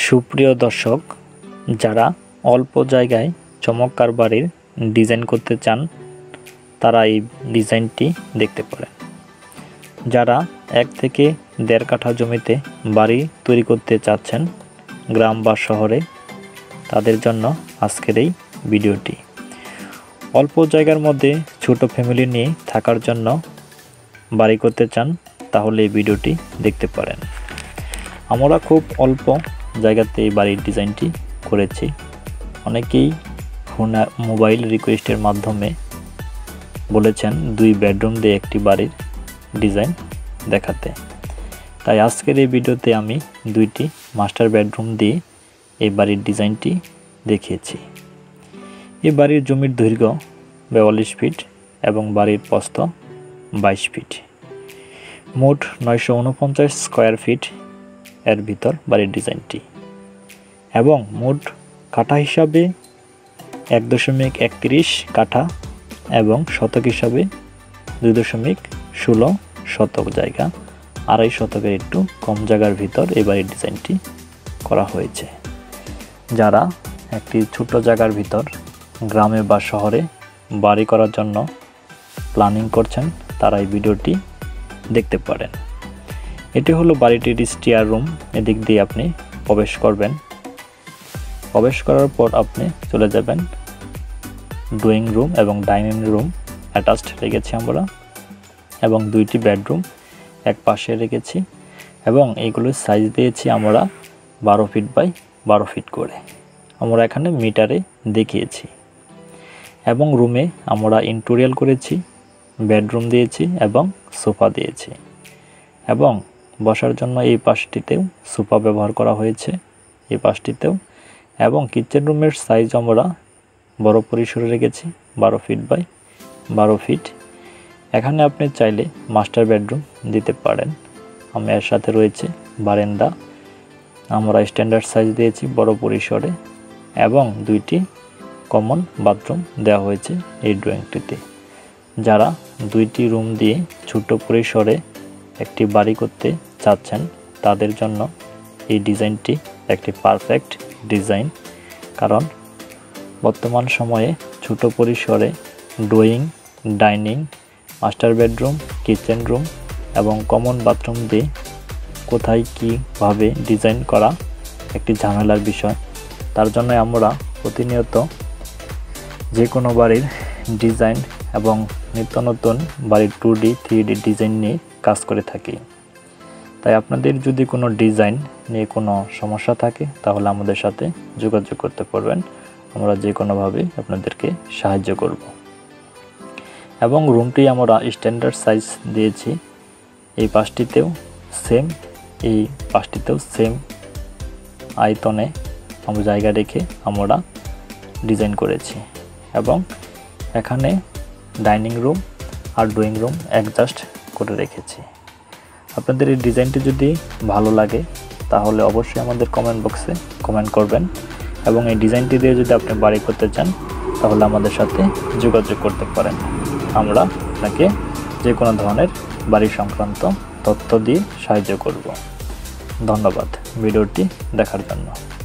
সুপ্রিয় দর্শক, যারা অল্প জায়গায় চমৎকার বাড়ির ডিজাইন করতে চান তারা এই ডিজাইনটি দেখতে পারেন। যারা 1 থেকে 1.5 কাঠা জমিতে বাড়ি তৈরি করতে চাচ্ছেন গ্রাম বা শহরে, তাদের জন্য আজকের এই ভিডিওটি। অল্প জায়গার মধ্যে ছোট ফ্যামিলি নিয়ে থাকার জন্য বাড়ি করতে চান তাহলে এই ভিডিওটি দেখতে পারেন। আমরা খুব অল্প জায়গাতে এই বাড়ির ডিজাইনটি করেছি। অনেকেই মোবাইল রিকোয়েস্টের মাধ্যমে বলেছেন 2 বেডরুম দিয়ে একটি বাড়ির ডিজাইন দেখাতে। তাই আজকের এই ভিডিওতে আমি 2টি মাস্টার বেডরুম দিয়ে এই বাড়ির ডিজাইনটি দেখিয়েছি। এই বাড়ির জমির দৈর্ঘ্য 42 ফিট এবং বাড়ির প্রস্থ 22 ফিট। মোট 949 স্কয়ার ফিট এর ভিতর বাড়ির ডিজাইনটি, এবং মোট কাঠা হিসাবে 1.31 কাঠা এবং শতক হিসাবে 2.16 শতক জায়গা, 2.5 শতকের একটু কম জায়গার ভিতর এই বাড়ির ডিজাইনটি করা হয়েছে। যারা একটি ছোট জায়গার ভিতর গ্রামে বা শহরে বাড়ি করার জন্য প্ল্যানিং করছেন তারা এই ভিডিওটি দেখতে পারেন। এটি হলো বাড়িটির স্টিয়ার রুম। এদিক দিয়ে আপনি প্রবেশ করবেন। প্রবেশ করার পর আপনি চলে যাবেন ড্রয়িং রুম এবং ডাইনিং রুম অ্যাটাচড রেখেছি আমরা, এবং 2টি বেডরুম এক পাশে রেখেছি, এবং এইগুলোর সাইজ দিয়েছি আমরা 12 ফিট বাই 12 ফিট করে আমরা এখানে মিটারে দেখিয়েছি। এবং রুমে আমরা ইন্টেরিয়র করেছি, বেডরুম দিয়েছি এবং সোফা দিয়েছি, এবং বসার জন্য এই পাশটিতেও সোফা ব্যবহার করা হয়েছে, এই পাশটিতেও। এবং কিচেন রুমের সাইজ আমরা বড় পরিসরে রেখেছি 12 ফিট বাই 12 ফিট। এখানে আপনি চাইলে মাস্টার বেডরুম দিতে পারেন। এর সাথে রয়েছে বারান্দা, আমরা স্ট্যান্ডার্ড সাইজ দিয়েছি বড় পরিসরে, এবং 2টি কমন বাথরুম দেওয়া হয়েছে এই ড্রয়িংটিতে। যারা 2টি রুম দিয়ে ছোট পরিসরে একটি বাড়ি করতে চাচ্ছেন তাদের জন্য এই ডিজাইনটি একটি পারফেক্ট ডিজাইন। কারণ বর্তমান সময়ে ছোট পরিসরে drawing, dining, master bedroom, kitchen room এবং কমন বাথরুম দিয়ে কোথায় কীভাবে ডিজাইন করা একটি ঝামেলার বিষয়। তার জন্য আমরা প্রতিনিয়ত যে কোনো বাড়ির ডিজাইন এবং নিত্য নতুন বাড়ির 2D 3D ডিজাইন নিয়ে কাজ করে থাকি। তাই আপনাদের যদি কোনো ডিজাইন নিয়ে কোনো সমস্যা থাকে তাহলে আমাদের সাথে যোগাযোগ করতে পারবেন। আমরা যে কোনোভাবে আপনাদেরকে সাহায্য করব। এবং রুমটি আমরা স্ট্যান্ডার্ড সাইজ দিয়েছি। এই পাশটিতেও সেম, এই পাশটিতেও সেম আয়তনে আমরা জায়গা রেখে আমরা ডিজাইন করেছি। এবং এখানে ডাইনিং রুম আর ড্রয়িং রুম অ্যাডজাস্ট করে রেখেছি। আপনাদের এই ডিজাইনটি যদি ভালো লাগে তাহলে অবশ্যই আমাদের কমেন্ট বক্সে কমেন্ট করবেন, এবং এই ডিজাইনটি দিয়ে যদি আপনি বাড়ি করতে চান তাহলে আমাদের সাথে যোগাযোগ করতে পারেন। আমরা আপনাকে যে কোনো ধরনের বাড়ি সংক্রান্ত তথ্য দিয়ে সাহায্য করব। ধন্যবাদ ভিডিওটি দেখার জন্য।